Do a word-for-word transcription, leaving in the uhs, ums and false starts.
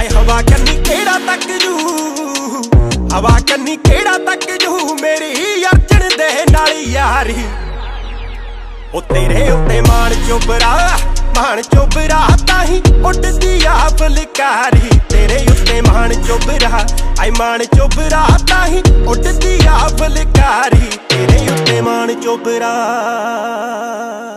आए हवा कन्नी केड़ा तक जू, हवा कन्नी केड़ा तक जू मेरी अर्जन दे नाली यारी। ओ तेरे उत्ते मान चोबरा, मान चोबरा ताही उड़दी आ फुलकारी। तेरे उत्ते मान चोबरा, आई मान चोबरा ताही उड़दी आ फुलकारी। तेरे उत्ते मान चोबरा।